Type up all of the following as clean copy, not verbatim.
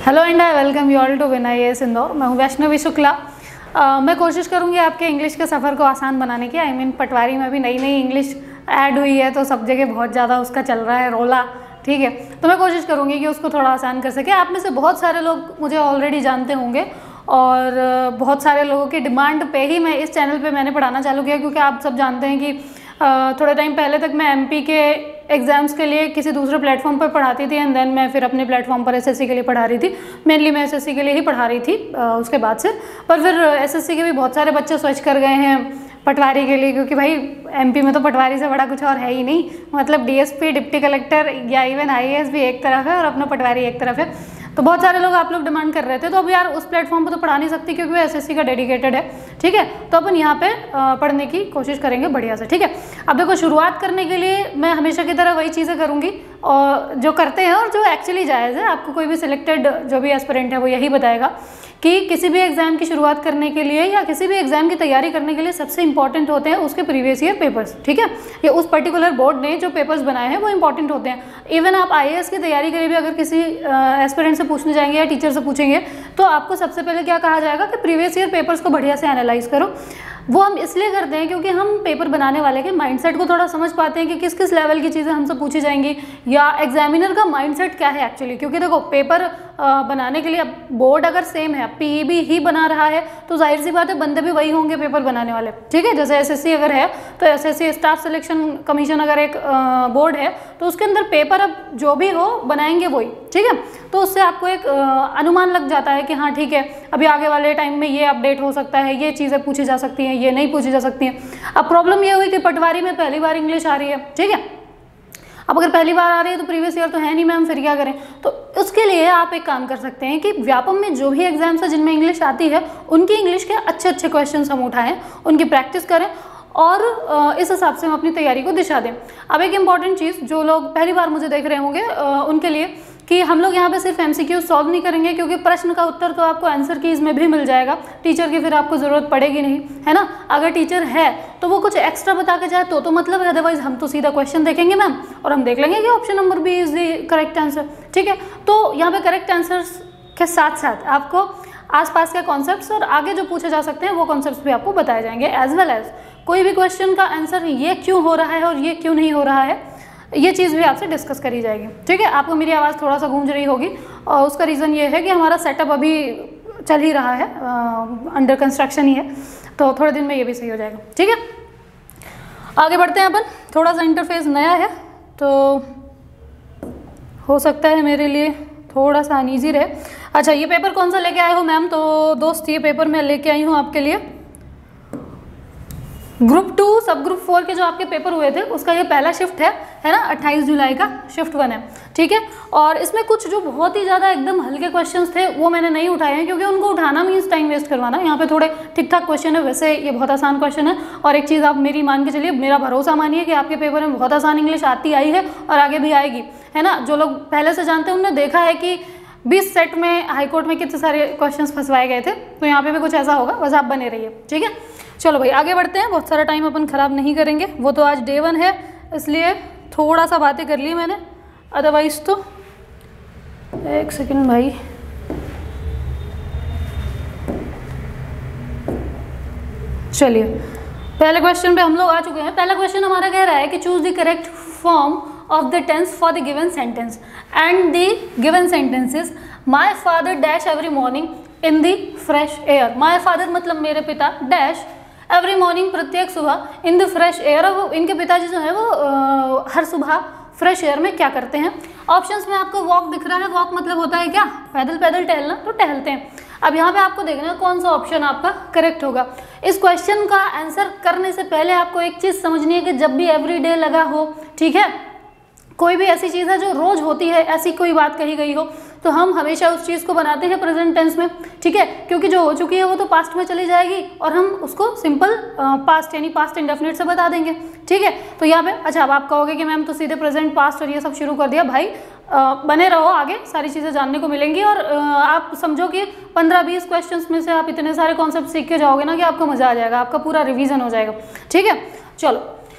Hello and I welcome you all to win IAS Indore. मैं हूँ वैष्णवी शुक्ला। मैं कोशिश करूँगी आपके इंग्लिश के सफ़र को आसान बनाने की। पटवारी में भी नई इंग्लिश ऐड हुई है तो सब जगह बहुत ज़्यादा उसका चल रहा है रोला, ठीक है। तो मैं कोशिश करूँगी कि उसको थोड़ा आसान कर सके। आप में से बहुत सारे लोग मुझे ऑलरेडी जानते होंगे और बहुत सारे लोगों की डिमांड पे ही मैं इस चैनल पे मैंने पढ़ाना चालू किया, क्योंकि आप सब जानते हैं कि थोड़े टाइम पहले तक मैं MP के एग्ज़ाम्स के लिए किसी दूसरे प्लेटफॉर्म पर पढ़ाती थी एंड देन मैं फिर अपने प्लेटफॉर्म पर SSC के लिए पढ़ा रही थी। मेनली मैं SSC के लिए ही पढ़ा रही थी उसके बाद से, पर फिर SSC के भी बहुत सारे बच्चे स्विच कर गए हैं पटवारी के लिए, क्योंकि भाई MP में तो पटवारी से बड़ा कुछ और है ही नहीं। मतलब DSP, डिप्टी कलेक्टर या इवन IAS भी एक तरफ है और अपना पटवारी एक तरफ है। तो बहुत सारे लोग आप लोग डिमांड कर रहे थे, तो अब यार उस प्लेटफॉर्म पर तो पढ़ा नहीं सकती क्योंकि वो SSC का डेडिकेटेड है, ठीक है। तो अपन यहाँ पे पढ़ने की कोशिश करेंगे बढ़िया से, ठीक है। अब देखो, शुरुआत करने के लिए मैं हमेशा की तरह वही चीज़ें करूँगी और जो करते हैं और जो एक्चुअली जायज़ है। आपको कोई भी सिलेक्टेड जो भी एस्पिरेंट है वो यही बताएगा कि किसी भी एग्ज़ाम की शुरुआत करने के लिए या किसी भी एग्ज़ाम की तैयारी करने के लिए सबसे इंपॉर्टेंट होते हैं उसके प्रीवियस ईयर पेपर्स, ठीक है। ये उस पर्टिकुलर बोर्ड ने जो पेपर्स बनाए हैं वो इंपॉर्टेंट होते हैं। इवन आप IAS की तैयारी के लिए भी अगर किसी एस्पिरेंट से पूछने जाएंगे या टीचर से पूछेंगे तो आपको सबसे पहले क्या कहा जाएगा कि प्रीवियस ईयर पेपर्स को बढ़िया से एनालाइज करो। वो हम इसलिए करते हैं क्योंकि हम पेपर बनाने वाले के माइंडसेट को थोड़ा समझ पाते हैं कि किस किस लेवल की चीज़ें हमसे पूछी जाएंगी या एग्जामिनर का माइंडसेट क्या है एक्चुअली। क्योंकि देखो, पेपर बनाने के लिए अब बोर्ड अगर सेम है, PEB ही बना रहा है, तो जाहिर सी बात है बंदे भी वही होंगे पेपर बनाने वाले, ठीक है। जैसे SSC अगर है तो SSC स्टाफ सिलेक्शन कमीशन अगर एक बोर्ड है तो उसके अंदर पेपर अब जो भी हो बनाएंगे वही, ठीक है। तो उससे आपको एक अनुमान लग जाता है कि हाँ ठीक है, अभी आगे वाले टाइम में ये अपडेट हो सकता है, ये चीज़ें पूछी जा सकती हैं, ये नहीं पूछी जा सकती हैं। अब प्रॉब्लम ये हुई कि पटवारी में पहली बार इंग्लिश आ रही है, ठीक है। अब अगर पहली बार आ रही है तो प्रीवियस ईयर तो है नहीं मैम, फिर क्या करें। तो उसके लिए आप एक काम कर सकते हैं कि व्यापम में जो भी एग्जाम्स है जिनमें इंग्लिश आती है उनकी इंग्लिश के अच्छे क्वेश्चन हम उठाएं, उनकी प्रैक्टिस करें और इस हिसाब से हम अपनी तैयारी को दिशा दें। अब एक इम्पॉर्टेंट चीज़, जो लोग पहली बार मुझे देख रहे होंगे उनके लिए, कि हम लोग यहाँ पे सिर्फ MCQ सॉल्व नहीं करेंगे, क्योंकि प्रश्न का उत्तर तो आपको आंसर कीज में भी मिल जाएगा। टीचर की फिर आपको ज़रूरत पड़ेगी नहीं, है ना। अगर टीचर है तो वो कुछ एक्स्ट्रा बता के जाए तो मतलब है, अदरवाइज हम तो सीधा क्वेश्चन देखेंगे मैम और हम देख लेंगे कि option number B is the correct answer, ठीक है। तो यहाँ पे करेक्ट आंसर्स के साथ साथ आपको आसपास के कॉन्सेप्ट्स और आगे जो पूछे जा सकते हैं वो कॉन्सेप्ट्स भी आपको बताए जाएंगे, एज वेल एज कोई भी क्वेश्चन का आंसर ये क्यों हो रहा है और ये क्यों नहीं हो रहा है, ये चीज़ भी आपसे डिस्कस करी जाएगी, ठीक है। आपको मेरी आवाज़ थोड़ा सा गूंज रही होगी और उसका रीज़न ये है कि हमारा सेटअप अभी चल ही रहा है, अंडर कंस्ट्रक्शन ही है, तो थोड़े दिन में ये भी सही हो जाएगा, ठीक है। आगे बढ़ते हैं अपन। थोड़ा सा इंटरफेस नया है तो हो सकता है मेरे लिए थोड़ा सा अनईजी रहे। अच्छा, ये पेपर कौन सा लेके आए हो मैम? तो दोस्त, ये पेपर मैं लेके आई हूँ आपके लिए ग्रुप 2 सब ग्रुप 4 के जो आपके पेपर हुए थे उसका ये पहला शिफ्ट है ना। 28 जुलाई का शिफ्ट 1 है, ठीक है। और इसमें कुछ जो बहुत ही ज़्यादा एकदम हल्के क्वेश्चंस थे वो मैंने नहीं उठाए हैं, क्योंकि उनको उठाना मीन्स टाइम वेस्ट करवाना। यहाँ पे थोड़े ठीक ठाक क्वेश्चन है, वैसे ये बहुत आसान क्वेश्चन है। और एक चीज़ आप मेरी मान के चलिए, मेरा भरोसा मानिए कि आपके पेपर में बहुत आसान इंग्लिश आती आई है और आगे भी आएगी, है ना। जो लोग पहले से जानते हैं उन्होंने देखा है कि 20 सेट में हाईकोर्ट में कितने सारे क्वेश्चंस फंसवाए गए थे, तो यहाँ पे भी कुछ ऐसा होगा, बस आप बने रहिए, ठीक है। चलो भाई आगे बढ़ते हैं, बहुत सारा टाइम अपन ख़राब नहीं करेंगे। वो तो आज डे 1 है इसलिए थोड़ा सा बातें कर ली मैंने, अदरवाइज तो एक सेकंड भाई। चलिए, पहले क्वेश्चन पे हम लोग आ चुके हैं। पहला क्वेश्चन हमारा कह रहा है कि choose the correct form of the tense for the given sentence and the given sentence is my father dash every morning in the fresh air। my father मतलब मेरे पिता dash every morning प्रत्येक सुबह in the fresh air। अब इनके पिताजी जो है वो हर सुबह फ्रेश एयर में क्या करते हैं। ऑप्शंस में आपको वॉक दिख रहा है, वॉक मतलब होता है क्या, पैदल पैदल टहलना, तो टहलते हैं। अब यहाँ पे आपको देखना है कौन सा ऑप्शन आपका करेक्ट होगा। इस क्वेश्चन का आंसर करने से पहले आपको एक चीज़ समझनी है कि जब भी एवरीडे लगा हो, ठीक है, कोई भी ऐसी चीज़ है जो रोज होती है, ऐसी कोई बात कही गई हो, तो हम हमेशा उस चीज़ को बनाते हैं प्रेजेंट टेंस में, ठीक है। क्योंकि जो हो चुकी है वो तो पास्ट में चली जाएगी और हम उसको सिंपल पास्ट यानी पास्ट इंडेफिनिट से बता देंगे, ठीक है। तो यहाँ पे अच्छा, अब आप कहोगे कि मैम तो सीधे प्रेजेंट पास्ट और ये सब शुरू कर दिया। भाई बने रहो, आगे सारी चीज़ें जानने को मिलेंगी और आप समझो कि 15-20 क्वेश्चंस में से आप इतने सारे कॉन्सेप्ट सीख के जाओगे ना कि आपको मज़ा आ जाएगा, आपका पूरा रिवीजन हो जाएगा, ठीक है। चलो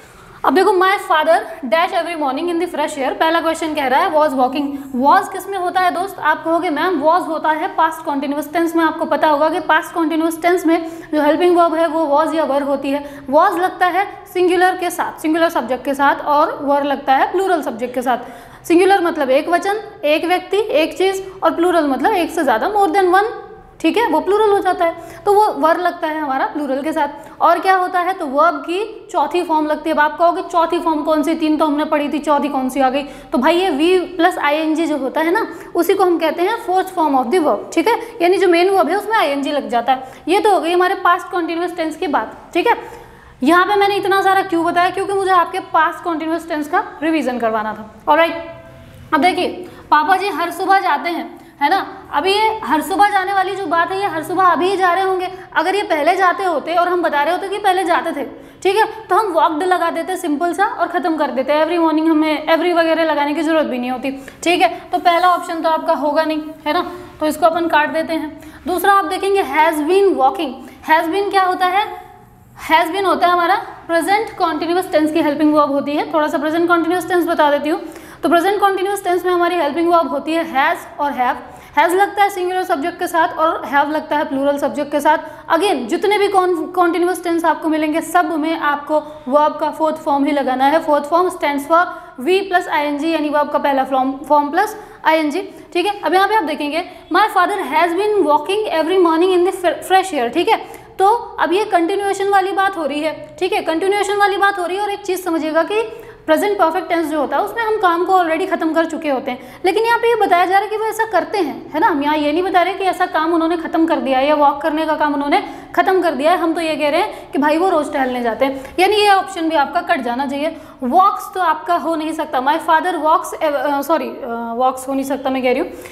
अब देखो, my father dash every morning in the fresh air, पहला क्वेश्चन कह रहा है वॉज वॉकिंग। वॉज किस में होता है दोस्त? आप कहोगे मैम वॉज होता है पास्ट कॉन्टिन्यूअस टेंस में। आपको पता होगा कि पास्ट कॉन्टिन्यूअस टेंस में जो हेल्पिंग वर्ब है वो वॉज या वर होती है। वॉज लगता है सिंगुलर के साथ, सिंगुलर सब्जेक्ट के साथ, और वर लगता है प्लूरल सब्जेक्ट के साथ। सिंगुलर मतलब एक वचन, एक व्यक्ति, एक चीज, और प्लूरल मतलब एक से ज्यादा, मोर देन वन, ठीक है, वो प्लूरल हो जाता है। तो वो वर लगता है हमारा प्लूरल के साथ। और क्या होता है? तो वर्ब की चौथी फॉर्म लगती है। अब आप कहोगे चौथी फॉर्म कौन सी? 3 तो हमने पढ़ी थी, चौथी कौन सी आ गई? तो भाई ये वी प्लस आईएनजी जो होता है ना, उसी को हम कहते हैं fourth form of the verb, ठीक है। यानी जो मेन वर्ब है उसमें आईएनजी लग जाता है। ये तो हो गई हमारे पास्ट कॉन्टिन्यूअस टेंस की बात, ठीक है। यहाँ पे मैंने इतना सारा क्यों बताया? क्योंकि मुझे आपके पास्ट कॉन्टिन्यूअस टेंस का रिविजन करवाना था। ऑलराइट, अब देखिए, पापा जी हर सुबह जाते हैं, है ना। अभी ये हर सुबह जाने वाली जो बात है, ये हर सुबह अभी ही जा रहे होंगे। अगर ये पहले जाते होते और हम बता रहे होते कि पहले जाते थे, ठीक है, तो हम वॉकड लगा देते सिंपल सा और खत्म कर देते। एवरी मॉर्निंग हमें एवरी वगैरह लगाने की जरूरत भी नहीं होती, ठीक है। तो पहला ऑप्शन तो आपका होगा नहीं, है ना, तो इसको अपन काट देते हैं। दूसरा आप देखेंगे has been walking. Has been क्या होता है? हैज़ बीन होता है हमारा प्रेजेंट कॉन्टिन्यूअस टेंस की हेल्पिंग वर्ब होती है। थोड़ा सा प्रेजेंट कॉन्टिन्यूअस टेंस बता देती हूँ। तो प्रेजेंट कॉन्टिन्यूअस टेंस में हमारी हेल्पिंग वर्ब होती है हैज़ और हैव। हैज़ लगता है सिंगुलर सब्जेक्ट के साथ और हैव लगता है प्लूरल सब्जेक्ट के साथ। अगेन जितने भी कॉन्टिन्यूअस टेंस आपको मिलेंगे सब में आपको वर्ब का फोर्थ फॉर्म ही लगाना है। Fourth form stands for V plus ING, यानी वर्ब का पहला फॉर्म प्लस आईएनजी, ठीक है। अब यहाँ पे आप देखेंगे my father has been walking every morning in the fresh air, ठीक है। तो अब ये कंटिन्यूएशन वाली बात हो रही है, ठीक है, कंटिन्यूएशन वाली बात हो रही है। और एक चीज़ समझिएगा कि प्रेजेंट परफेक्ट टेंस जो होता है उसमें हम काम को ऑलरेडी खत्म कर चुके होते हैं, लेकिन यहाँ पे ये बताया जा रहा है कि वो ऐसा करते हैं, है ना। हम यहाँ ये नहीं बता रहे कि ऐसा काम उन्होंने खत्म कर दिया है या वॉक करने का काम उन्होंने खत्म कर दिया है। हम तो ये कह रहे हैं कि भाई वो रोज टहलने जाते हैं, यानी ये ऑप्शन भी आपका कट जाना चाहिए। वॉक्स तो आपका हो नहीं सकता। माई फादर वॉक्स, सॉरी वॉक्स हो नहीं सकता, मैं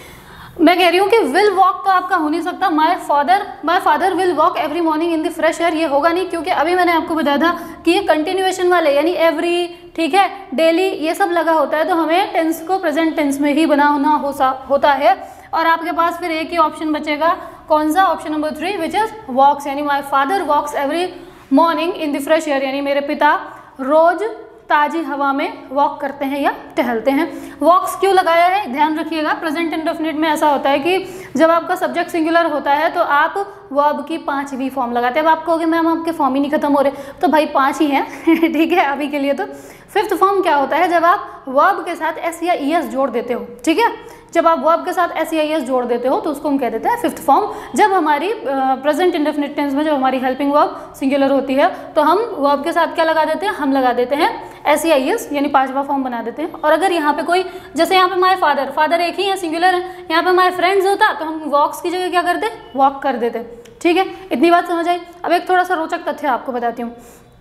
कह रही हूँ कि विल वॉक तो आपका हो नहीं सकता। My father will walk every morning in the fresh air, ये होगा नहीं, क्योंकि अभी मैंने आपको बताया था कि ये कंटिन्यूएशन वाले यानी एवरी, ठीक है, डेली, ये सब लगा होता है। तो हमें टेंस को प्रेजेंट टेंस में ही बनाना होता है। और आपके पास फिर एक ही ऑप्शन बचेगा, कौन सा? Option number 3, which is walks, यानी my father walks every morning in the fresh air, यानी मेरे पिता रोज ताजी हवा में वॉक करते हैं या टहलते हैं। वॉक्स क्यों लगाया है ध्यान रखिएगा। प्रेजेंट इंडेफिनिट में ऐसा होता है कि जब आपका सब्जेक्ट सिंगुलर होता है तो आप वर्ब की 5वीं फॉर्म लगाते हैं। अब आप कहोगे मैम आपके फॉर्म ही नहीं खत्म हो रहे, तो भाई 5 ही हैं ठीक है अभी के लिए। तो 5th फॉर्म क्या होता है? जब आप वर्ब के साथ एस या ईएस जोड़ देते हो, ठीक है, जब आप वर्ब के साथ एस या ईएस जोड़ देते हो तो उसको हम कह देते हैं 5th फॉर्म। जब हमारी प्रेजेंट इंडेफिनिट टेंस में जब हमारी हेल्पिंग वर्ब सिंगुलर होती है तो हम वर्ब के साथ क्या लगा देते हैं? हम लगा देते हैं एस या ईएस, यानी 5वां फॉर्म बना देते हैं। और अगर यहाँ पे कोई, जैसे यहाँ पे माय फादर एक ही है, सिंगुलर है, यहाँ पे माय फ्रेंड्स होता तो हम वॉक्स की जगह क्या करते? वॉक कर देते, ठीक है। इतनी बात समझ आई। अब एक थोड़ा सा रोचक तथ्य आपको बताती हूँ।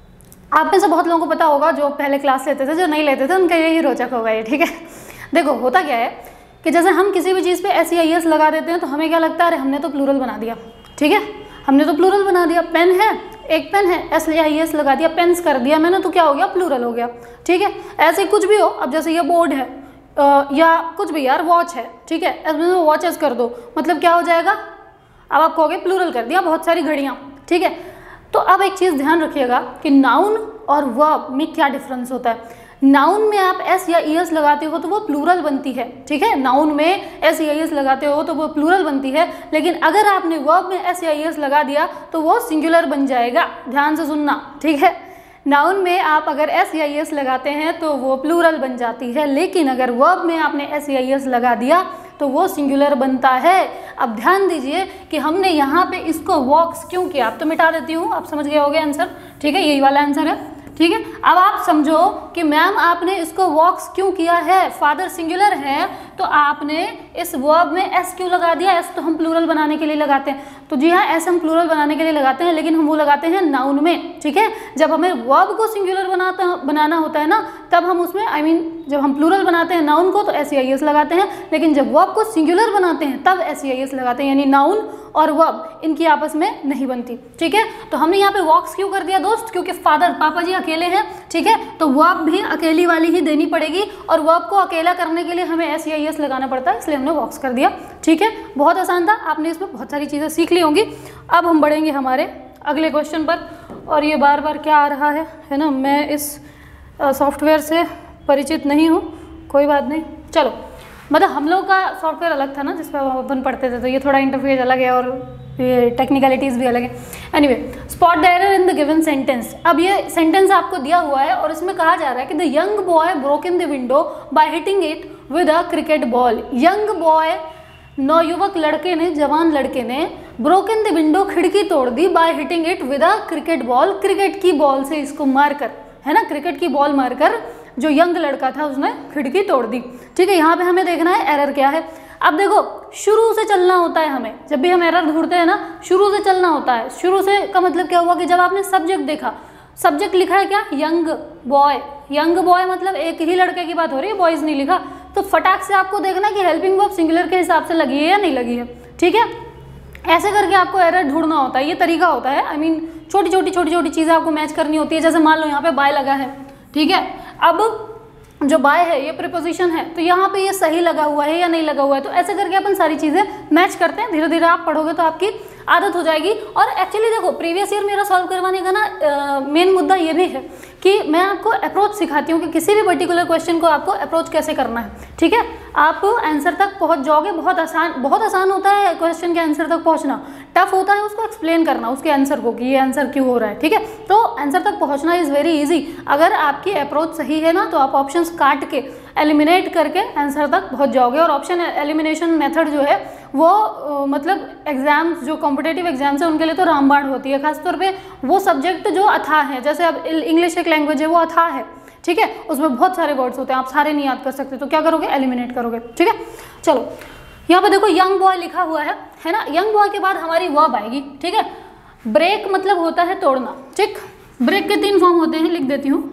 आप में से बहुत लोगों को पता होगा, जो पहले क्लास लेते थे, जो नहीं लेते थे, उनका यही रोचक होगा ये, ठीक है। देखो होता क्या है कि जैसे हम किसी भी चीज़ पे एस या ईएस लगा देते हैं तो हमें क्या लगता है? अरे हमने तो प्लूरल बना दिया, ठीक है, हमने तो प्लूरल बना दिया। पेन है, एक पेन है, एस या ईएस लगा दिया, पेन्स कर दिया मैंने, तो क्या हो गया? प्लूरल हो गया, ठीक है। ऐसे कुछ भी हो, अब जैसे ये बोर्ड है या कुछ भी यार, वॉच है, ठीक है, इसमें वॉचेस कर दो, मतलब क्या हो जाएगा? अब आप कहोगे प्लूरल कर दिया, बहुत सारी घड़ियाँ, ठीक है। तो अब एक चीज़ ध्यान रखिएगा कि नाउन और वर्ब में क्या डिफरेंस होता है। नाउन में आप एस या ईएस लगाते हो तो वो प्लूरल बनती है, ठीक है, नाउन में एस या ईएस लगाते हो तो वो प्लूरल बनती है। लेकिन अगर आपने वर्ब में एस या ईएस लगा दिया तो वो सिंगुलर बन जाएगा। ध्यान से सुनना, ठीक है। नाउन में आप अगर एस या ईएस लगाते हैं तो वो प्लूरल बन जाती है, लेकिन अगर वर्ब में आपने एस या ईएस लगा दिया तो वो सिंगुलर बनता है। अब ध्यान दीजिए कि हमने यहाँ पे इसको वॉक्स क्यों किया। अब तो मिटा देती हूँ, आप समझ गए होगे आंसर, ठीक है, यही वाला आंसर है, ठीक है। अब आप समझो कि मैम आपने इसको वॉक्स क्यों किया है? फादर सिंगुलर है तो आपने इस वर्ब में एस क्यों लगा दिया? एस तो हम प्लूरल बनाने के लिए लगाते हैं, तो जी हाँ, एस हम प्लूरल बनाने के लिए लगाते हैं, लेकिन हम वो लगाते हैं नाउन में, ठीक है। जब हमें वर्ब को सिंगुलर बनाना होता है ना, तब हम उसमें जब हम प्लूरल बनाते हैं नाउन को तो एस या ईएस लगाते हैं, लेकिन जब वर्ब को सिंगुलर बनाते हैं तब एस या ईएस लगाते हैं, यानी नाउन और वर्ब इनकी आपस में नहीं बनती, ठीक है। तो हमने यहाँ पे वॉक्स क्यों कर दिया दोस्त? क्योंकि फादर, पापा जी अकेले हैं, ठीक है, तो वर्ब भी अकेली वाली ही देनी पड़ेगी और वर्ब को अकेला करने के लिए हमें एस या ईएस लगाना पड़ता है, इसलिए हमने वॉक्स कर दिया, ठीक है। बहुत आसान था, आपने इसमें बहुत सारी चीज़ें सीख ली होंगी। अब हम बढ़ेंगे हमारे अगले क्वेश्चन पर, और ये बार बार क्या आ रहा है ना, मैं इस सॉफ्टवेयर से परिचित नहीं हूँ, कोई बात नहीं। चलो, मतलब हम लोग का सॉफ्टवेयर अलग था ना जिस पर अपन पढ़ते थे, तो ये थोड़ा इंटरफेस अलग है और ये टेक्निकलिटीज़ भी अलग है। Anyway, spot the error in the given sentence. अब ये सेंटेंस आपको दिया हुआ है और इसमें कहा जा रहा है कि the young boy broke in the window by hitting it with a cricket ball. Young boy, नौयुवक लड़के ने, जवान लड़के ने ब्रोक इन द विंडो, खिड़की तोड़ दी, by hitting it with a cricket ball, cricket की बॉल से इसको मारकर, है ना, क्रिकेट की बॉल मारकर जो यंग लड़का था उसने खिड़की तोड़ दी। ठीक है, यहाँ पे हमें देखना है एरर क्या है। अब देखो, शुरू से चलना होता है हमें, जब भी हम एरर ढूंढते हैं ना, शुरू से चलना होता है। शुरू से का मतलब क्या हुआ कि जब आपने सब्जेक्ट देखा, सब्जेक्ट लिखा है क्या, यंग बॉय। यंग बॉय मतलब एक ही लड़के की बात हो रही है, बॉयज नहीं लिखा, तो फटाक से आपको देखना कि हेल्पिंग वर्ब सिंगुलर के हिसाब से लगी है या नहीं लगी है। ठीक है, ऐसे करके आपको एरर ढूंढना होता है, ये तरीका होता है। आई मीन छोटी छोटी चीज़ें आपको मैच करनी होती है। जैसे मान लो यहाँ पे बाय लगा है, ठीक है, अब जो बाय है ये प्रीपोजिशन है, तो यहाँ पे ये सही लगा हुआ है या नहीं लगा हुआ है, तो ऐसे करके अपन सारी चीज़ें मैच करते हैं। धीरे धीरे आप पढ़ोगे तो आपकी आदत हो जाएगी। और एक्चुअली देखो, प्रीवियस ईयर मेरा सॉल्व करवाने का ना मेन मुद्दा ये भी है कि मैं आपको अप्रोच सिखाती हूँ कि किसी भी पर्टिकुलर क्वेश्चन को आपको अप्रोच कैसे करना है। ठीक है, आप आंसर तक पहुँच जाओगे। बहुत आसान होता है क्वेश्चन के आंसर तक पहुँचना, टफ होता है उसको एक्सप्लेन करना, उसके आंसर को कि ये आंसर क्यों हो रहा है। ठीक है, तो आंसर तक पहुँचना इज़ वेरी इजी। अगर आपकी अप्रोच सही है ना, तो आप ऑप्शंस काट के एलिमिनेट करके आंसर तक पहुँच जाओगे। और ऑप्शन एलिमिनेशन मेथड जो है वो मतलब एग्जाम्स, जो कॉम्पिटेटिव एग्जाम्स है उनके लिए तो रामबाण होती है, खासतौर पे वो सब्जेक्ट जो अथाह है। जैसे अब इंग्लिश एक लैंग्वेज है, वो अथाह है। ठीक है, उसमें बहुत सारे वर्ड्स होते हैं, आप सारे नहीं याद कर सकते, तो क्या करोगे, एलिमिनेट करोगे। ठीक है, चलो यहाँ पे देखो यंग बॉय लिखा हुआ है ना। यंग बॉय के बाद हमारी वर्ब आएगी। ठीक है, ब्रेक मतलब होता है तोड़ना। ठीक, ब्रेक के 3 फॉर्म होते हैं, लिख देती हूँ।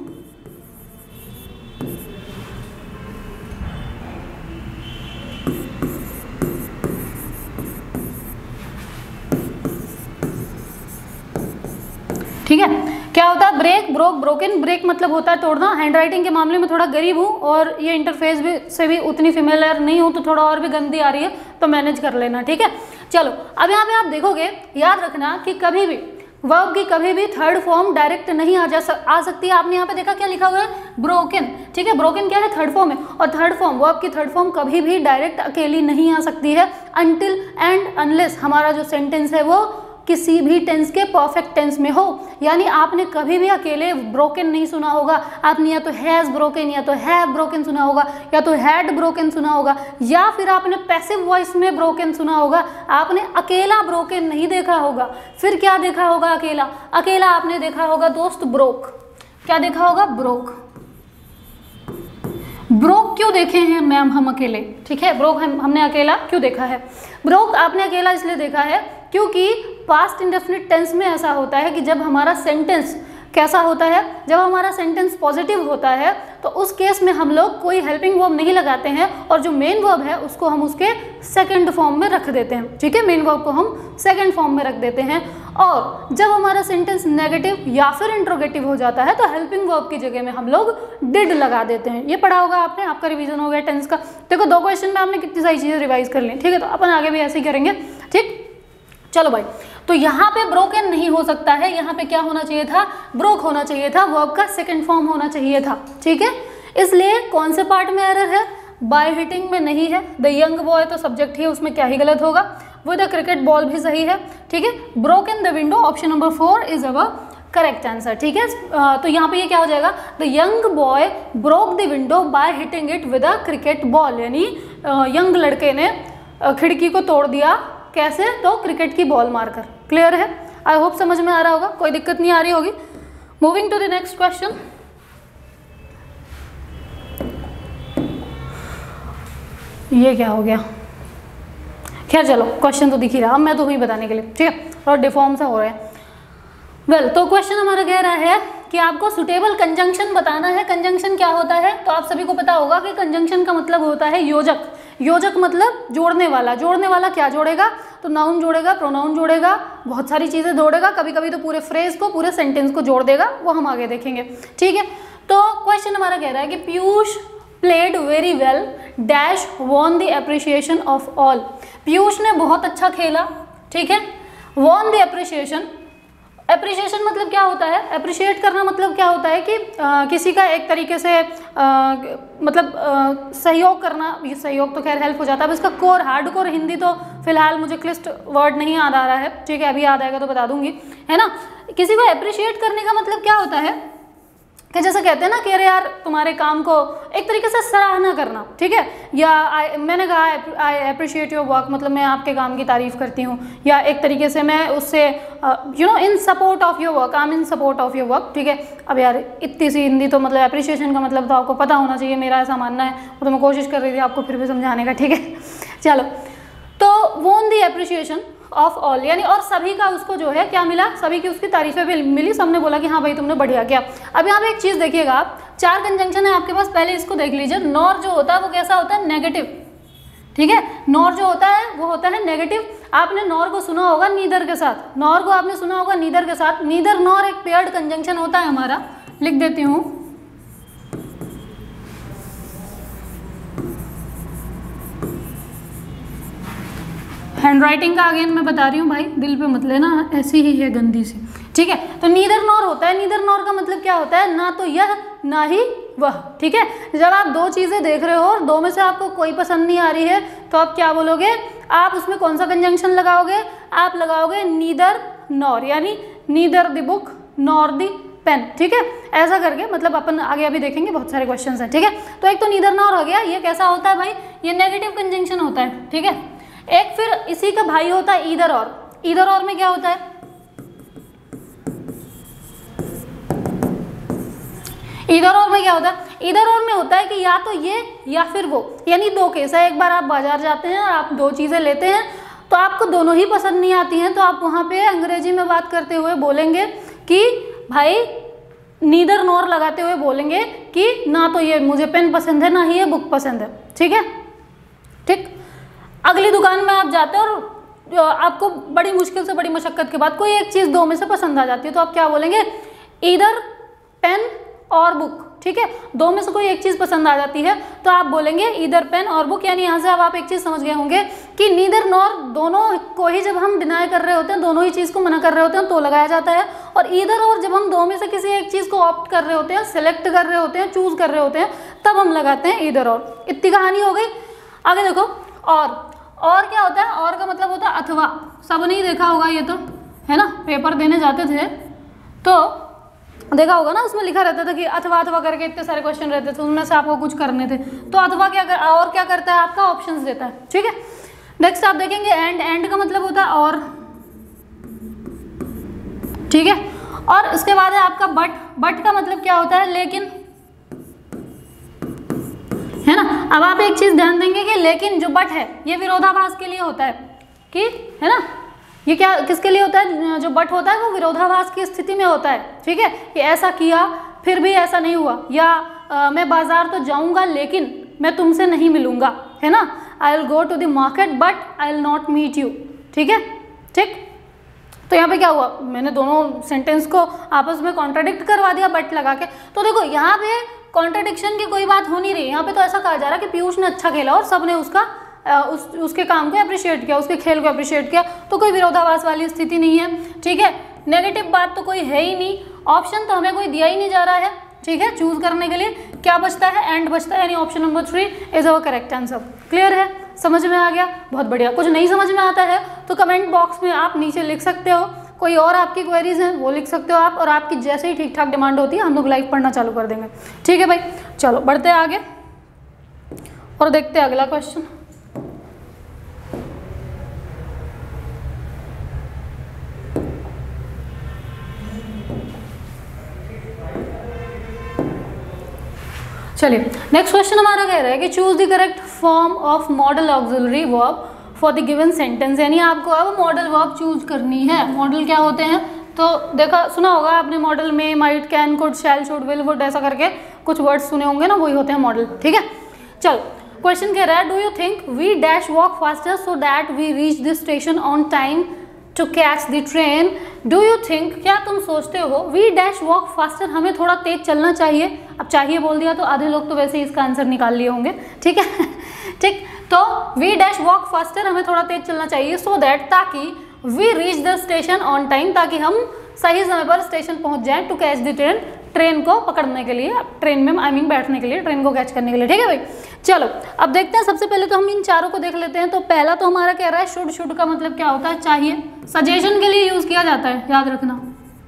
ठीक है, क्या होता है, ब्रेक, ब्रोक, ब्रोकन। ब्रेक मतलब होता है तोड़ना। हैंडराइटिंग के मामले में थोड़ा गरीब हूँ और ये इंटरफेस भी से भी उतनी फेमिलियर नहीं हूँ, तो थोड़ा और भी गंदी आ रही है, तो मैनेज कर लेना। ठीक है, चलो अब यहाँ पे आप देखोगे, याद रखना कि कभी भी वर्ब की कभी भी थर्ड फॉर्म डायरेक्ट नहीं आ सकती है। आपने यहाँ पे देखा क्या लिखा हुआ है, ब्रोकन। ठीक है, ब्रोकन क्या है, थर्ड फॉर्म है, और थर्ड फॉर्म, वर्ब की थर्ड फॉर्म कभी भी डायरेक्ट अकेली नहीं आ सकती है, अनटिल एंड अनलेस हमारा जो सेंटेंस है वो किसी भी टेंस के परफेक्ट टेंस में हो। यानी आपने कभी भी अकेले ब्रोकन नहीं सुना होगा। आपने या तो हैज़ ब्रोकन, या तो हैव ब्रोकन सुना होगा, या तो हैड ब्रोकन सुना होगा, या फिर आपने पैसिव वॉइस में ब्रोकन सुना होगा। आपने अकेला ब्रोकन नहीं देखा होगा। फिर क्या देखा होगा, अकेला, अकेला आपने देखा होगा दोस्त ब्रोक। क्या देखा होगा, ब्रोक। ब्रोक क्यों देखे हैं मैम हम अकेले? ठीक है, ब्रोक हमने अकेला क्यों देखा है? ब्रोक आपने अकेला इसलिए देखा है क्योंकि पास्ट इंडेफिनिट टेंस में ऐसा होता है कि जब हमारा सेंटेंस कैसा होता है, जब हमारा सेंटेंस पॉजिटिव होता है तो उस केस में हम लोग कोई हेल्पिंग वर्ब नहीं लगाते हैं और जो मेन वर्ब है उसको हम उसके सेकंड फॉर्म में रख देते हैं। ठीक है, मेन वर्ब को हम सेकंड फॉर्म में रख देते हैं। और जब हमारा सेंटेंस नेगेटिव या फिर इंट्रोगेटिव हो जाता है तो हेल्पिंग वर्ब की जगह में हम लोग डिड लगा देते हैं। ये पढ़ा होगा आपने, आपका रिवीजन हो गया टेंस का। देखो 2 क्वेश्चन में आपने कितनी सारी चीज़ें रिवाइज कर ली। ठीक है, तो अपन आगे भी ऐसे ही करेंगे। ठीक, चलो भाई, तो यहाँ पे ब्रोकन नहीं हो सकता है, यहाँ पे क्या होना चाहिए था, ब्रोक होना चाहिए था, वर्ब का सेकंड फॉर्म होना चाहिए था। ठीक है, इसलिए कौन से पार्ट में एरर है, बाय हिटिंग में नहीं है। द यंग बॉय तो सब्जेक्ट ही, उसमें क्या ही गलत होगा। विद द क्रिकेट बॉल भी सही है। ठीक है, broken the window, option number 4 is our correct answer. ठीक है, तो यहाँ पे ये क्या हो जाएगा, the young boy broke the window by hitting it with a cricket ball, यानी यंग लड़के ने खिड़की को तोड़ दिया, कैसे, तो क्रिकेट की बॉल मारकर। क्लियर है? आई होप समझ में आ रहा होगा, कोई दिक्कत नहीं आ रही होगी। Moving to the next question. ये क्या हो गया, खैर चलो, क्वेश्चन तो दिख ही रहा, मैं तो हुई बताने के लिए। ठीक है, और डिफॉर्म सा हो रहा है। वेल, तो क्वेश्चन हमारा कह रहा है कि आपको सुटेबल कंजंक्शन बताना है। कंजंक्शन क्या होता है, तो आप सभी को पता होगा कि कंजंक्शन का मतलब होता है योजक। योजक मतलब जोड़ने वाला। जोड़ने वाला क्या जोड़ेगा, तो नाउन जोड़ेगा, प्रोनाउन जोड़ेगा, बहुत सारी चीज़ें जोड़ेगा, कभी कभी तो पूरे फ्रेज को, पूरे सेंटेंस को जोड़ देगा, वो हम आगे देखेंगे। ठीक है, तो क्वेश्चन हमारा कह रहा है कि Piyush played very well dash won the appreciation of all. Piyush ने बहुत अच्छा खेला। ठीक है, वॉन द एप्रिसिएशन, एप्रिशिएशन मतलब क्या होता है, अप्रिशिएट करना मतलब क्या होता है कि किसी का एक तरीके से मतलब सहयोग करना। ये सहयोग तो खैर हेल्प हो जाता है, अब इसका कोर हार्ड कोर हिंदी तो फिलहाल मुझे क्लिष्ट वर्ड नहीं याद आ रहा है, ठीक है, अभी याद आएगा तो बता दूंगी, है ना। किसी को अप्रिशिएट करने का मतलब क्या होता है कि जैसे कहते हैं ना कि अरे यार तुम्हारे काम को एक तरीके से सराहना करना, ठीक है, या मैंने कहा आई अप्रिशिएट योर वर्क, मतलब मैं आपके काम की तारीफ करती हूँ, या एक तरीके से मैं उससे in support of your work, I am in support of your work, ठीक है। अब यार इतनी सी हिंदी तो मतलब अप्रिशिएशन का मतलब तो आपको पता होना चाहिए, मेरा ऐसा मानना है, वो तो मैं कोशिश कर रही थी आपको फिर भी समझाने का, ठीक है। चलो, तो वोन दी अप्रिशिएशन ऑफ ऑल, यानी और सभी का उसको जो है क्या मिला, सभी की उसकी तारीफें भी मिली, सबने बोला कि हाँ भाई तुमने बढ़िया किया। अब यहाँ पे एक चीज़ देखिएगा आप, 4 कंजंक्शन है आपके पास, पहले इसको देख लीजिए। नॉर जो होता है वो कैसा होता है, नेगेटिव, ठीक है, नॉर जो होता है वो होता है नेगेटिव। आपने नॉर को सुना होगा नीदर के साथ, नॉर को आपने सुना होगा नीदर के साथ। नीदर नॉर एक पेयर्ड कंजंक्शन होता है हमारा, लिख देती हूँ, हैंड राइटिंग का अगेन मैं बता रही हूँ भाई, दिल पे मत लेना, ऐसी ही है गंदी सी, ठीक है। तो नीदर नॉर होता है, नीदर नॉर का मतलब क्या होता है, ना तो यह ना ही वह, ठीक है। जब आप 2 चीज़ें देख रहे हो और 2 में से आपको कोई पसंद नहीं आ रही है तो आप क्या बोलोगे, आप उसमें कौन सा कंजंक्शन लगाओगे, आप लगाओगे नीदर नॉर, यानी neither the book nor the pen, ठीक है। ऐसा करके मतलब अपन आगे अभी देखेंगे, बहुत सारे क्वेश्चंस हैं, ठीक है। तो एक तो नीदर नॉर हो गया, ये कैसा होता है भाई, ये नेगेटिव कंजंक्शन होता है, ठीक है। एक फिर इसी का भाई होता है ईदर और, ईदर और में क्या होता है, ईदर और में क्या होता है, ईदर और में होता है कि या तो ये या फिर वो, यानी 2 केस है। एक बार आप बाजार जाते हैं और आप 2 चीज़ें लेते हैं तो आपको दोनों ही पसंद नहीं आती हैं, तो आप वहाँ पे अंग्रेजी में बात करते हुए बोलेंगे कि भाई नीदर नॉर लगाते हुए बोलेंगे कि ना तो ये मुझे पेन पसंद है ना ही ये बुक पसंद है, ठीक है, ठीक। अगली दुकान में आप जाते हैं और आपको बड़ी मुश्किल से बड़ी मशक्कत के बाद कोई एक चीज़ 2 में से पसंद आ जाती है, तो आप क्या बोलेंगे, ईदर पेन और बुक, ठीक है। 2 में से कोई एक चीज़ पसंद आ जाती है तो आप बोलेंगे ईदर पेन और बुक, यानी यहाँ से अब आप एक चीज़ समझ गए होंगे कि नीदर नॉर दोनों को ही जब हम डिनाई कर रहे होते हैं, दोनों ही चीज़ को मना कर रहे होते हैं तो लगाया जाता है, और ईदर और जब हम 2 में से किसी एक चीज़ को ऑप्ट कर रहे होते हैं, सेलेक्ट कर रहे होते हैं, चूज कर रहे होते हैं, तब हम लगाते हैं ईदर और। इतनी कहानी हो गई। आगे देखो, और क्या होता है, और का मतलब होता है अथवा, सब नहीं देखा होगा ये तो, है ना, पेपर देने जाते थे तो देखा होगा ना, उसमें लिखा रहता था कि अथवा अथवा करके इतने सारे क्वेश्चन रहते थे, उनमें से आपको कुछ करने थे, तो अथवा और क्या करता है, आपका ऑप्शंस देता है, ठीक है। नेक्स्ट आप देखेंगे एंड, एंड का मतलब होता है और, ठीक है। और इसके बाद है आपका बट, बट का मतलब क्या होता है, लेकिन, है ना। अब आप एक चीज ध्यान देंगे कि लेकिन जो बट है ये विरोधाभास के लिए होता है, कि, है ना, ये क्या किसके लिए होता है, जो बट होता है वो विरोधाभास की स्थिति में होता है, ठीक है, कि ऐसा किया फिर भी ऐसा नहीं हुआ, या मैं बाजार तो जाऊंगा लेकिन मैं तुमसे नहीं मिलूंगा, है ना, I will go to the market but I will not meet you, ठीक है, ठीक। तो यहाँ पे क्या हुआ, मैंने दोनों सेंटेंस को आपस में कॉन्ट्राडिक्ट करवा दिया बट लगा के। तो देखो यहाँ पे कॉन्ट्रडिक्शन की कोई बात हो नहीं रही, यहाँ पे तो ऐसा कहा जा रहा है कि पीयूष ने अच्छा खेला और सबने उसका उसके काम को अप्रिशिएट किया, उसके खेल को अप्रिशिएट किया, तो कोई विरोधाभास वाली स्थिति नहीं है, ठीक है। नेगेटिव बात तो कोई है ही नहीं, ऑप्शन तो हमें कोई दिया ही नहीं जा रहा है, ठीक है। चूज करने के लिए क्या बचता है, एंड बचता है, यानी option number 3 is our correct answer. Clear है, समझ में आ गया, बहुत बढ़िया। कुछ नहीं समझ में आता है तो कमेंट बॉक्स में आप नीचे लिख सकते हो, कोई और आपकी क्वेरीज हैं वो लिख सकते हो आप, और आपकी जैसे ही ठीक ठाक डिमांड होती है हम लोग लाइव पढ़ना चालू कर देंगे, ठीक है भाई। चलो बढ़ते हैं आगे और देखते हैं अगला क्वेश्चन। चलिए नेक्स्ट क्वेश्चन हमारा कह रहा है कि choose the correct form of modal auxiliary verb for the given sentence, यानी आपको अब मॉडल वर्ब चूज करनी है। मॉडल क्या होते हैं तो देखा सुना होगा आपने, मॉडल में might, can, could, shall, should, will, would, ऐसा करके कुछ वर्ड्स सुने होंगे ना, वही होते हैं मॉडल, ठीक है। चल क्वेश्चन कह रहा है, do you think we dash walk faster so that we reach the station on time to catch the train. Do you think, क्या तुम सोचते हो, वी डैश वॉक फास्टर, हमें थोड़ा तेज चलना चाहिए। अब चाहिए बोल दिया तो आधे लोग तो वैसे ही इसका आंसर निकाल लिए होंगे, ठीक है, ठीक। तो वी डैश वॉक फास्टर, हमें थोड़ा तेज चलना चाहिए, सो दैट, ताकि we reach the station on time, ताकि हम सही समय पर स्टेशन पहुंच जाएं to catch the train, train को पकड़ने के लिए, ट्रेन में आई मीन बैठने के लिए, ट्रेन को कैच करने के लिए। ठीक है भाई, चलो अब देखते हैं। सबसे पहले तो हम इन चारों को देख लेते हैं। तो पहला तो हमारा कह रहा है शुड, शुड का मतलब क्या होता है, चाहिए, सजेशन के लिए यूज किया जाता है, याद रखना।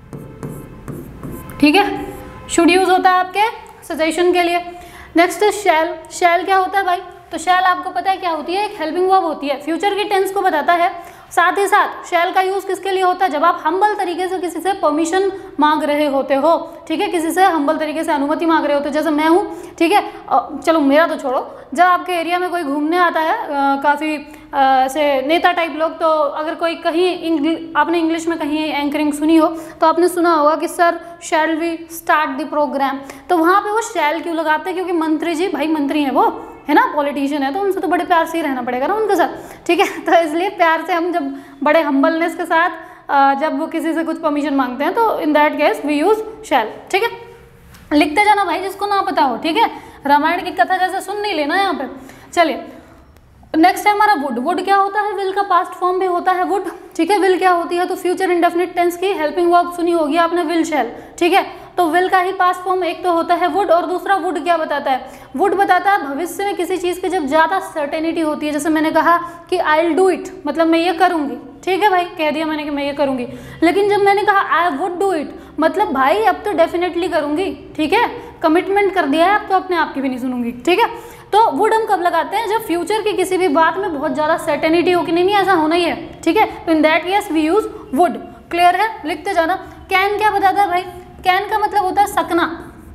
ठीक है, शुड यूज होता है आपके सजेशन के लिए। नेक्स्ट शैल, शैल क्या होता है भाई, तो शैल आपको पता है क्या होती है, एक हेल्पिंग वर्ब होती है, फ्यूचर की टेंस को बताता है। साथ ही साथ शैल का यूज किसके लिए होता है, जब आप हम्बल तरीके से किसी से परमिशन मांग रहे होते हो। ठीक है, किसी से हम्बल तरीके से अनुमति मांग रहे होते हो, जैसे मैं हूँ। ठीक है, चलो मेरा तो छोड़ो, जब आपके एरिया में कोई घूमने आता है काफ़ी ऐसे नेता टाइप लोग, तो अगर कोई कहीं आपने इंग्लिश में कहीं एंकरिंग सुनी हो तो आपने सुना होगा कि sir shall we start the programme, तो वहाँ पे वो शैल क्यों लगाते हैं, क्योंकि मंत्री जी, भाई मंत्री हैं वो, है ना, पॉलिटिशियन है, तो उनसे तो बड़े प्यार से ही रहना पड़ेगा ना उनके साथ। ठीक है, तो इसलिए प्यार से हम जब बड़े हम्बलनेस के साथ जब वो किसी से कुछ परमिशन मांगते हैं तो in that case we use shall. ठीक है, लिखते जाना भाई जिसको ना पता हो। ठीक है, रामायण की कथा जैसे सुन नहीं लेना यहाँ पे। चलिए नेक्स्ट है हमारा वुड। वुड क्या होता है, विल का पास्ट फॉर्म भी होता है वुड। ठीक है, विल क्या होती है, तो फ्यूचर इंडेफिनिट टेंस की हेल्पिंग वर्ब सुनी होगी आपने, विल शैल। ठीक है, तो विल का ही पास्ट फॉर्म एक तो होता है वुड, और दूसरा वुड क्या बताता है, वुड बताता है भविष्य में किसी चीज़ की जब ज़्यादा सर्टेनिटी होती है। जैसे मैंने कहा कि आई विल डू इट, मतलब मैं ये करूँगी। ठीक है भाई, कह दिया मैंने कि मैं ये करूँगी, लेकिन जब मैंने कहा आई वुड डू इट, मतलब भाई अब तो डेफिनेटली करूँगी। ठीक है, कमिटमेंट कर दिया है, अब तो अपने आप की भी नहीं सुनूंगी। ठीक है, तो वुड हम कब लगाते हैं, जब फ्यूचर की किसी भी बात में बहुत ज़्यादा सर्टेनिटी हो कि नहीं ऐसा होना ही है। ठीक है, तो in that case we use would. Clear है, लिखते जाना। कैन क्या बताता है भाई, कैन का मतलब होता है सकना।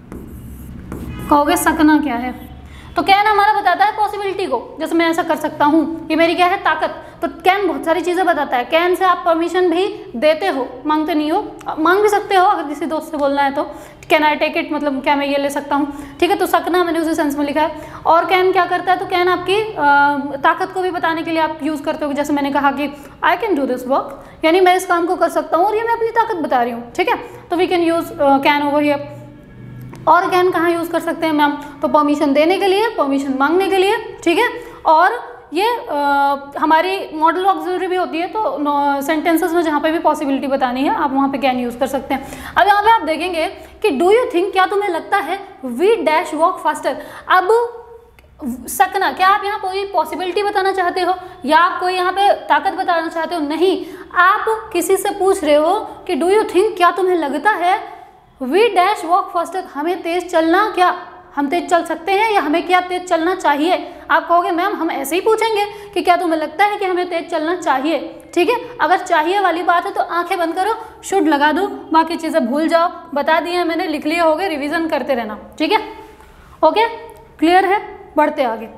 कहोगे सकना क्या है, तो कैन हमारा बताता है पॉसिबिलिटी को, जैसे मैं ऐसा कर सकता हूँ, ये मेरी क्या है, ताकत। तो कैन बहुत सारी चीज़ें बताता है। कैन से आप परमिशन भी देते हो, मांगते नहीं हो, मांग भी सकते हो अगर किसी दोस्त से बोलना है तो। कैन आई टेक इट, मतलब क्या मैं ये ले सकता हूँ। ठीक है, तो सकना मैंने उसी सेंस में लिखा है। और कैन क्या करता है, तो कैन आपकी ताकत को भी बताने के लिए आप यूज़ करते हो। जैसे मैंने कहा कि I can do this work, यानी मैं इस काम को कर सकता हूँ और ये मैं अपनी ताकत बता रही हूँ। ठीक है, तो we can use can over here. और कैन कहाँ यूज़ कर सकते हैं मैम, तो परमिशन देने के लिए, परमिशन मांगने के लिए। ठीक है, और ये हमारी मॉडल ऑक्सिलरी भी होती है, तो सेंटेंसेस में जहाँ पे भी पॉसिबिलिटी बतानी है आप वहाँ पे कैन यूज़ कर सकते हैं। अब यहाँ पे आप देखेंगे कि डू यू थिंक, क्या तुम्हें लगता है, वी डैश वॉक फास्टर। अब सकना, क्या आप यहाँ कोई पॉसिबिलिटी बताना चाहते हो या आप कोई यहाँ पे ताकत बताना चाहते हो, नहीं, आप किसी से पूछ रहे हो कि डू यू थिंक, क्या तुम्हें लगता है, वी डैश वॉक फास्टर, हमें तेज चलना, क्या हम तेज चल सकते हैं या हमें क्या तेज चलना चाहिए। आप कहोगे मैम हम ऐसे ही पूछेंगे कि क्या तुम्हें लगता है कि हमें तेज चलना चाहिए। ठीक है, अगर चाहिए वाली बात है तो आंखें बंद करो, शुड लगा दो, बाकी चीज़ें भूल जाओ, बता दिया मैंने, लिख लिए होगे, रिवीजन करते रहना। ठीक है, ओके, क्लियर है, बढ़ते आगे।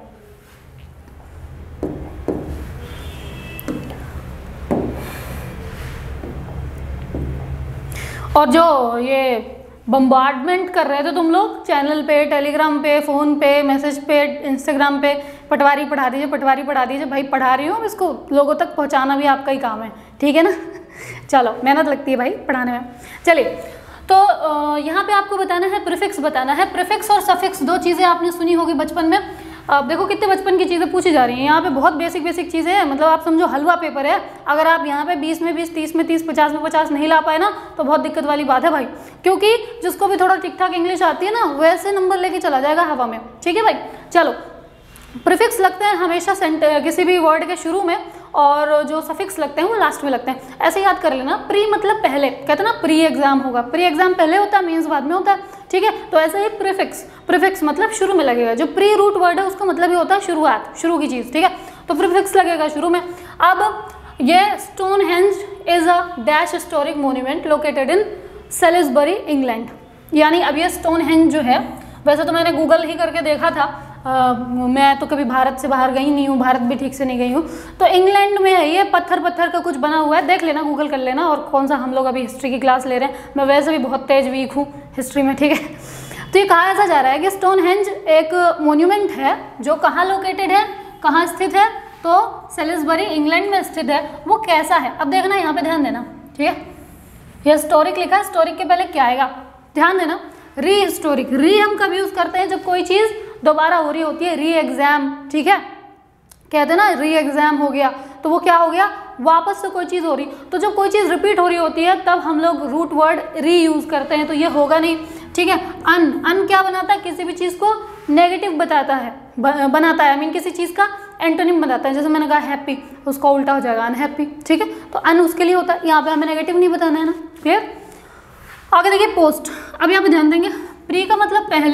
और जो ये बम्बार्डमेंट कर रहे थे तुम लोग चैनल पे, टेलीग्राम पे, फ़ोन पे, मैसेज पे, इंस्टाग्राम पे, पटवारी पढ़ा दीजिए, पटवारी पढ़ा दीजिए, भाई पढ़ा रही हूँ, इसको लोगों तक पहुँचाना भी आपका ही काम है। ठीक है ना, चलो मेहनत लगती है भाई पढ़ाने में। चलिए, तो यहाँ पे आपको बताना है, प्रीफिक्स बताना है। प्रीफिक्स और सफिक्स दो चीज़ें आपने सुनी होगी बचपन में। अब देखो कितने बचपन की चीज़ें पूछी जा रही हैं यहाँ पे, बहुत बेसिक चीज़ें हैं, मतलब आप समझो हलवा पेपर है। अगर आप यहाँ पे 20 में 20, 30 में 30, 50 में 50 नहीं ला पाए ना तो बहुत दिक्कत वाली बात है भाई, क्योंकि जिसको भी थोड़ा ठीक ठाक इंग्लिश आती है ना वैसे नंबर लेके चला जाएगा हवा में। ठीक है भाई, चलो प्रीफिक्स लगते हैं हमेशा किसी भी वर्ड के शुरू में, और जो सफिक्स लगते हैं वो लास्ट में लगते हैं। ऐसे याद कर लेना, प्री मतलब पहले, कहते हैं ना प्री एग्जाम होगा, प्री एग्जाम पहले होता है, मेंस बाद में होता है। ठीक है, तो ऐसे ही प्रीफिक्स, प्रीफिक्स मतलब शुरू में लगेगा। जो प्री रूट वर्ड है उसका मतलब ही होता है शुरुआत, शुरू की चीज़। ठीक है, तो प्रीफिक्स लगेगा शुरू में। अब ये Stonehenge is a dash historic monument located in Salisbury England. यानी अब ये स्टोनहेंज जो है, वैसे तो मैंने गूगल ही करके देखा था, मैं तो कभी भारत से बाहर गई नहीं हूँ, भारत भी ठीक से नहीं गई हूँ, तो इंग्लैंड में है ये, पत्थर का कुछ बना हुआ है, देख लेना, गूगल कर लेना। और कौन सा, हम लोग अभी हिस्ट्री की क्लास ले रहे हैं, मैं वैसे भी बहुत तेज वीक हूँ हिस्ट्री में। ठीक है, तो ये कहा ऐसा जा रहा है कि स्टोनहेंज एक मोन्यूमेंट है जो कहाँ लोकेटेड है, कहाँ स्थित है, तो सेलिसबरी इंग्लैंड में स्थित है। वो कैसा है, अब देखना यहाँ पे ध्यान देना। ठीक है, ये हिस्टोरिक लिखा है, हिस्टोरिक के पहले क्या आएगा ध्यान देना, री हिस्टोरिक। री हम कब यूज करते हैं, जब कोई चीज़ दोबारा हो रही होती है, री एग्जाम। ठीक है, कहते हैं ना री एग्जाम हो गया, तो वो क्या हो गया, वापस से कोई चीज़ हो रही, तो जब कोई चीज़ रिपीट हो रही होती है तब हम लोग रूट वर्ड री यूज़ करते हैं, तो ये होगा नहीं, ठीक है। अन क्या बनाता है, किसी भी चीज़ को नेगेटिव बताता है, बनाता है, आई मीन किसी चीज़ का एंटोनिम बनाता है। जैसे मैंने कहा हैप्पी, उसका उल्टा हो जाएगा अनहैप्पी, ठीक है। तो अन उसके लिए होता है, यहाँ पे हमें नेगेटिव नहीं बताना है ना, क्लियर। आगे देखिए पोस्ट। अब यहाँ पे ध्यान देंगे, प्री का मतलब पहले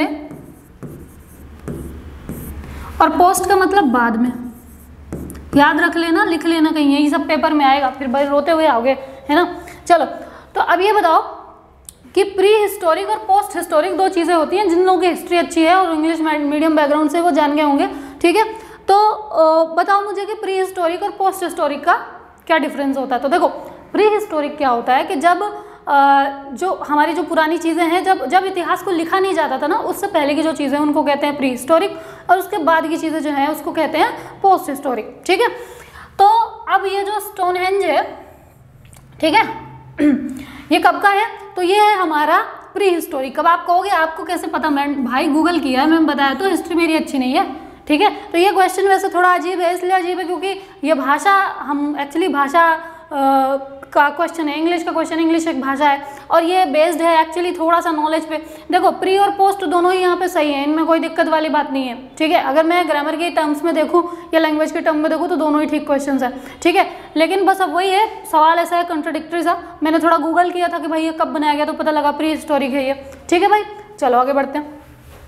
और पोस्ट का मतलब बाद में। याद रख लेना, लिख लेना कहीं, यही सब पेपर में आएगा, फिर भाई रोते हुए आओगे, है ना। चलो, तो अब ये बताओ कि प्री हिस्टोरिक और पोस्ट हिस्टोरिक दो चीज़ें होती हैं। जिन लोगों की हिस्ट्री अच्छी है और इंग्लिश मीडियम बैकग्राउंड से वो जान गए होंगे, ठीक है। तो बताओ मुझे कि प्री हिस्टोरिक और पोस्ट हिस्टोरिक का क्या डिफरेंस होता है। तो देखो, प्री हिस्टोरिक क्या होता है कि जब जो हमारी जो पुरानी चीज़ें हैं, जब इतिहास को लिखा नहीं जाता था ना, उससे पहले की जो चीज़ें उनको कहते हैं प्री हिस्टोरिक, और उसके बाद की चीज़ें जो हैं उसको कहते हैं पोस्ट हिस्टोरिक, ठीक है। तो अब ये जो स्टोनहेंज है, ठीक है, ये कब का है, तो ये है हमारा प्री हिस्टोरिक। कब आप कहोगे आपको कैसे पता, मैं भाई गूगल किया है, मैंने बताया, तो हिस्ट्री मेरी अच्छी नहीं है, ठीक है। तो ये क्वेश्चन वैसे थोड़ा अजीब है, इसलिए अजीब है क्योंकि ये भाषा, हम एक्चुअली भाषा का क्वेश्चन है, इंग्लिश का क्वेश्चन, इंग्लिश एक भाषा है और ये बेस्ड है एक्चुअली थोड़ा सा नॉलेज पे। देखो, प्री और पोस्ट दोनों ही यहाँ पे सही है, इनमें कोई दिक्कत वाली बात नहीं है, ठीक है। अगर मैं ग्रामर के टर्म्स में देखूँ या लैंग्वेज के टर्म में देखूँ तो दोनों ही ठीक क्वेश्चन है, ठीक है। लेकिन बस अब वही है, सवाल ऐसा है कंट्राडिक्टरी सा। मैंने थोड़ा गूगल किया था कि भाई ये कब बनाया गया, तो पता लगा प्री हिस्टोरिक है ये, ठीक है भाई। चलो आगे बढ़ते हैं।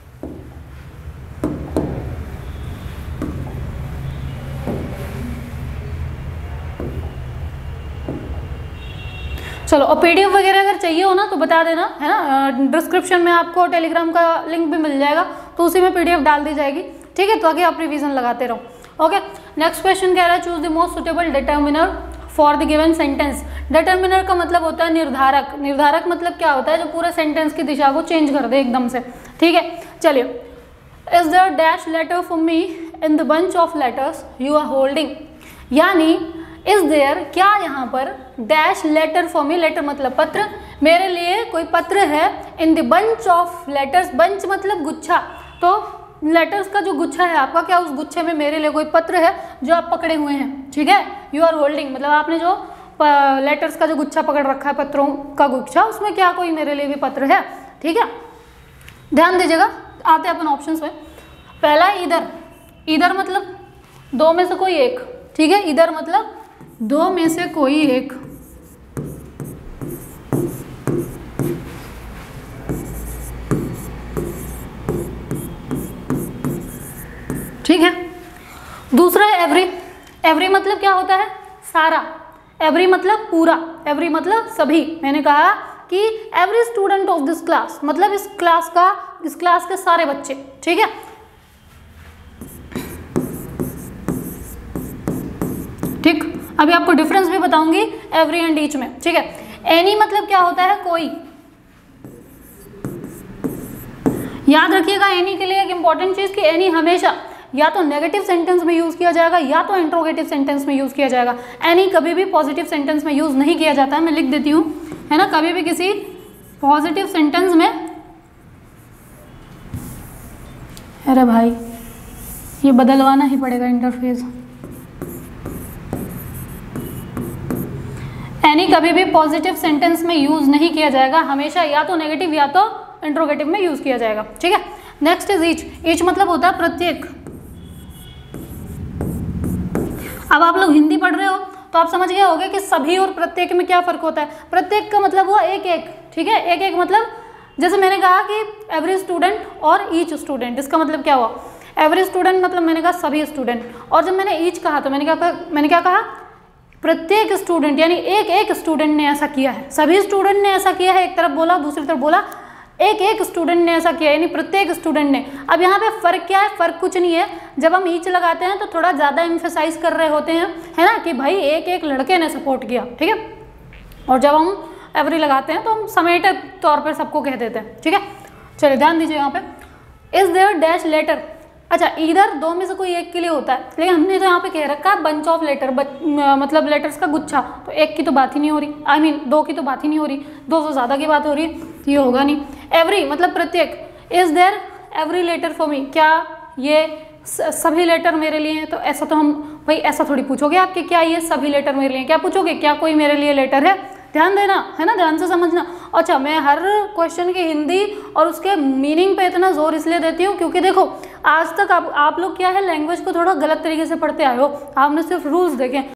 चलो, और पीडीएफ वगैरह अगर चाहिए हो ना तो बता देना, है ना। डिस्क्रिप्शन में आपको टेलीग्राम का लिंक भी मिल जाएगा, तो उसी में पीडीएफ डाल दी जाएगी, ठीक है। तो आगे आप रिवीजन लगाते रहो। ओके, नेक्स्ट क्वेश्चन कह रहा है choose the most suitable determiner for the given sentence. Determiner का मतलब होता है निर्धारक। निर्धारक मतलब क्या होता है, जो पूरे सेंटेंस की दिशा को चेंज कर दे एकदम से, ठीक है। चलिए, is there dash letter for me in the bunch of letters you are holding, यानी इज देयर, क्या यहाँ पर dash letter for me, letter मतलब पत्र, मेरे लिए कोई पत्र है, in the bunch of letters, bunch मतलब गुच्छा, तो लेटर्स का जो गुच्छा है आपका, क्या उस गुच्छे में मेरे लिए कोई पत्र है जो आप पकड़े हुए हैं, ठीक है। यू आर होल्डिंग मतलब आपने जो लेटर्स का जो गुच्छा पकड़ रखा है, पत्रों का गुच्छा, उसमें क्या कोई मेरे लिए भी पत्र है, ठीक है। ध्यान दीजिएगा, आते हैं अपन ऑप्शंस में। पहला इधर, इधर मतलब दो में से कोई एक, ठीक है। इधर मतलब दो में से कोई एक, ठीक है। दूसरा है एवरी। एवरी मतलब क्या होता है, सारा। एवरी मतलब पूरा, एवरी मतलब सभी। मैंने कहा कि every student of this class मतलब इस क्लास के सारे बच्चे, ठीक है। ठीक, अभी आपको डिफरेंस भी बताऊंगी एवरी एंड ईच में, ठीक है। एनी मतलब क्या होता है, कोई। याद रखिएगा एनी के लिए एक इंपॉर्टेंट चीज कि एनी हमेशा या तो नेगेटिव सेंटेंस में यूज किया जाएगा या तो इंट्रोगेटिव सेंटेंस में यूज किया जाएगा। एनी कभी भी पॉजिटिव सेंटेंस में यूज नहीं किया जाता है, मैं लिख देती हूँ, है ना। कभी भी किसी पॉजिटिव सेंटेंस में, अरे भाई ये बदलवाना ही पड़ेगा इंटरफेस। एनी कभी भी पॉजिटिव सेंटेंस में यूज नहीं किया जाएगा, हमेशा या तो नेगेटिव या तो इंट्रोगेटिव में यूज किया जाएगा, ठीक है। Next is each. ईच मतलब होता है प्रत्येक। अब आप लोग हिंदी पढ़ रहे हो तो आप समझ गए होंगे कि सभी और प्रत्येक में क्या फर्क होता है। प्रत्येक का मतलब हुआ एक एक, ठीक है। एक एक मतलब जैसे मैंने कहा कि एवरी स्टूडेंट और ईच स्टूडेंट, इसका मतलब क्या हुआ, एवरी स्टूडेंट मतलब मैंने कहा सभी स्टूडेंट, और जब मैंने ईच कहा तो मैंने क्या कहा, प्रत्येक स्टूडेंट, यानी एक एक स्टूडेंट ने ऐसा किया है। सभी स्टूडेंट ने ऐसा किया है, एक तरफ बोला, दूसरी तरफ बोला एक एक स्टूडेंट ने ऐसा किया, यानी प्रत्येक स्टूडेंट ने। अब यहाँ पे फर्क क्या है, फर्क कुछ नहीं है। जब हम ईच लगाते हैं तो थोड़ा ज़्यादा एम्फेसाइज कर रहे होते हैं, है ना, कि भाई एक एक लड़के ने सपोर्ट किया, ठीक है। और जब हम एवरी लगाते हैं तो हम समेटे तौर पर सबको कह देते हैं, ठीक है। चलिए ध्यान दीजिए यहाँ पे, इज देयर डैश लेटर। अच्छा, इधर दो में से कोई एक के लिए होता है, लेकिन हमने तो यहाँ पे कह रखा है बंच ऑफ लेटर, मतलब लेटर्स का गुच्छा, तो एक की तो बात ही नहीं हो रही, आई मीन दो की तो बात ही नहीं हो रही, दो से ज़्यादा की बात हो रही है, तो ये होगा नहीं। एवरी मतलब प्रत्येक। Is there every letter for me, क्या ये सभी लेटर मेरे लिए हैं, तो ऐसा तो हम भाई ऐसा थोड़ी पूछोगे आप कि क्या ये सभी लेटर मेरे लिए, क्या पूछोगे क्या कोई मेरे लिए लेटर है, ध्यान देना है ना, ध्यान से समझना। अच्छा, मैं हर क्वेश्चन की हिंदी और उसके मीनिंग पे इतना जोर इसलिए देती हूँ क्योंकि देखो आज तक आप लोग क्या है लैंग्वेज को थोड़ा गलत तरीके से पढ़ते आए हो, आपने सिर्फ रूल्स देखे।